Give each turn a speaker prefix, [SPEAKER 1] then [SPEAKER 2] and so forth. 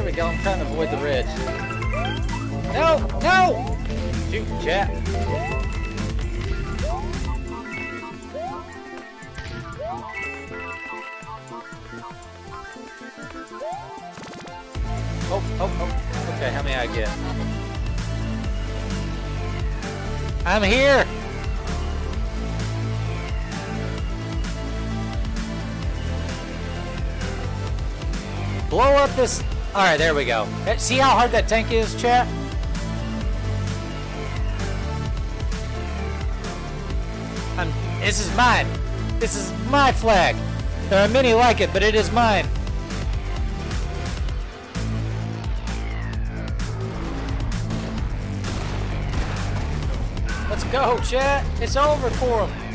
[SPEAKER 1] we go. I'm trying to avoid the ridge. No! No! Shoot, chat. Oh. Okay, how many I get? I'm here! Blow up this... Alright, there we go. See how hard that tank is, chat? This is mine. This is my flag. There are many like it, but it is mine. Let's go, chat. It's over for them.